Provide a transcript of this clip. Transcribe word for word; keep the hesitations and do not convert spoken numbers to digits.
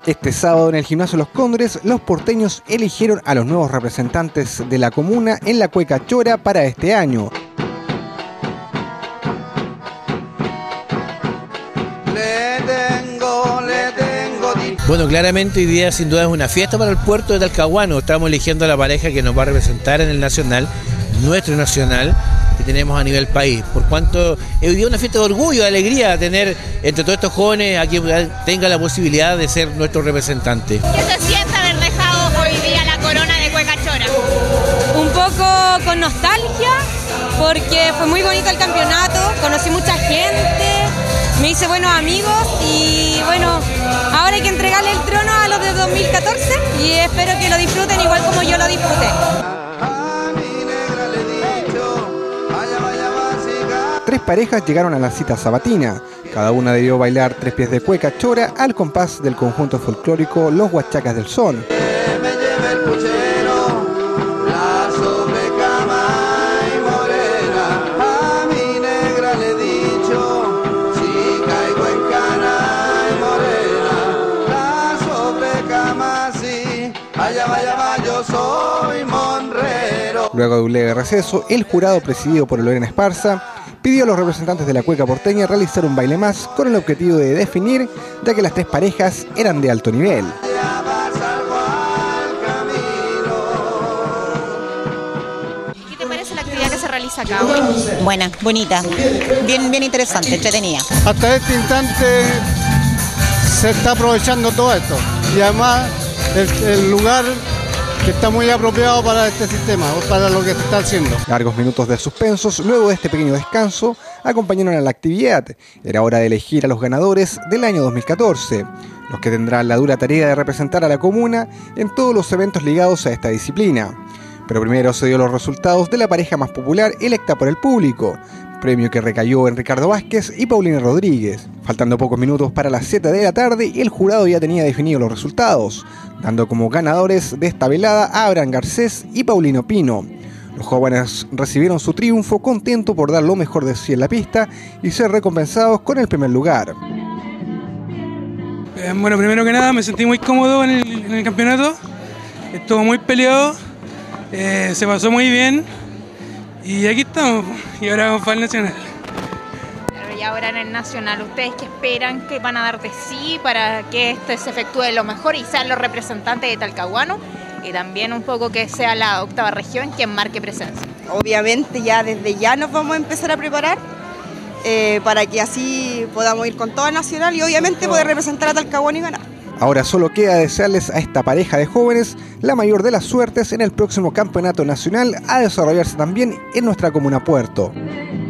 Este sábado en el Gimnasio Los Cóndores, los porteños eligieron a los nuevos representantes de la comuna en la Cueca Chora para este año. Bueno, claramente hoy día sin duda es una fiesta para el puerto de Talcahuano. Estamos eligiendo a la pareja que nos va a representar en el nacional, nuestro nacional, que tenemos a nivel país. Por cuanto hoy día es una fiesta de orgullo, de alegría, tener entre todos estos jóvenes a quien tenga la posibilidad de ser nuestro representante. ¿Qué se siente haber dejado hoy día la corona de Cueca Chora? Un poco con nostalgia, porque fue muy bonito el campeonato, conocí mucha gente, me hice buenos amigos y bueno, ahora hay que entregarle el trono a los de dos mil catorce y espero que lo disfruten igual como yo lo disfruté. Tres parejas llegaron a la cita sabatina. Cada una debió bailar tres pies de cueca chora al compás del conjunto folclórico Los Huachacas del Son. Luego de un leve receso, el jurado, presidido por Lorena Esparza, pidió a los representantes de la cueca porteña realizar un baile más con el objetivo de definir, ya que las tres parejas eran de alto nivel. ¿Qué te parece la actividad que se realiza acá hoy? Buena, bonita, bien, bien interesante, entretenida. Hasta este instante se está aprovechando todo esto y además el, el lugar que está muy apropiado para este sistema, para lo que se está haciendo. Largos minutos de suspensos, luego de este pequeño descanso, acompañaron a la actividad. Era hora de elegir a los ganadores del año dos mil catorce, los que tendrán la dura tarea de representar a la comuna en todos los eventos ligados a esta disciplina. Pero primero se dio los resultados de la pareja más popular electa por el público, premio que recayó en Ricardo Vázquez y Paulina Rodríguez. Faltando pocos minutos para las siete de la tarde, el jurado ya tenía definidos los resultados, dando como ganadores de esta velada a Abraham Garcés y Paulino Pino. Los jóvenes recibieron su triunfo contentos por dar lo mejor de sí en la pista y ser recompensados con el primer lugar. Eh, bueno, primero que nada me sentí muy cómodo en el, en el campeonato, estuvo muy peleado, eh, se pasó muy bien y aquí estamos, y ahora vamos para el nacional. Y ahora en el nacional, ¿ustedes qué esperan que van a dar de sí para que esto se efectúe lo mejor y sean los representantes de Talcahuano? Y también un poco que sea la octava región quien marque presencia. Obviamente ya desde ya nos vamos a empezar a preparar eh, para que así podamos ir con toda nacional y obviamente poder representar a Talcahuano y ganar. Ahora solo queda desearles a esta pareja de jóvenes la mayor de las suertes en el próximo campeonato nacional a desarrollarse también en nuestra comuna Puerto.